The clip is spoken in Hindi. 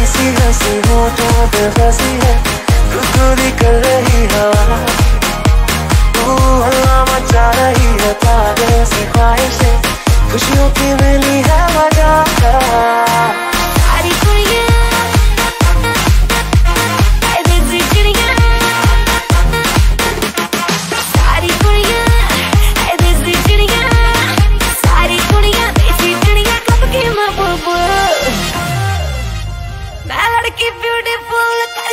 सी हंसी होठों पे फंसी है, गुदगुदी कर रही हवा, तू हल्ला मचा रही है पागल सी ख्वाहिशें, खुशियों की